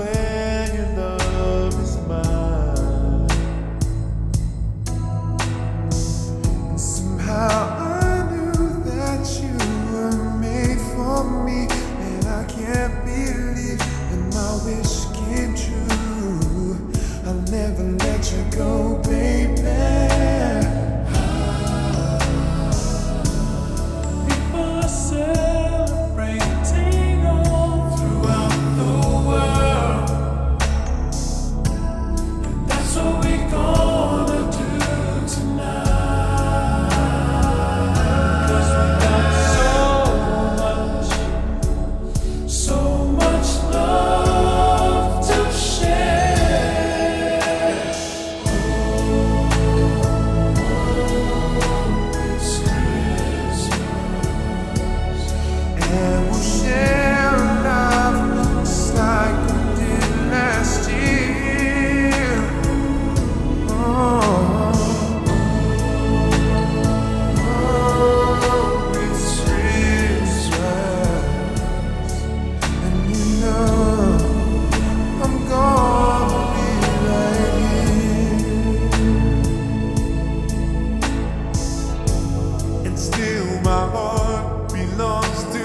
when your love is mine. And somehow I knew that you were made for me, and I can't believe that my wish came true. I'll never let you go, baby. And we'll share love just like we did last year. Oh, it's Christmas, and you know I'm gonna be right here. And still my heart belongs to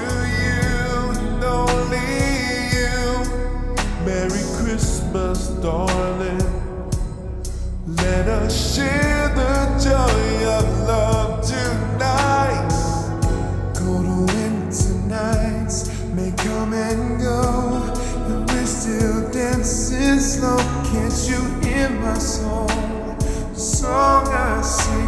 Merry Christmas, darling. Let us share the joy of love tonight. Cold winter nights may come and go, and we're still dancing slow. Can't you hear my song? The song I sing.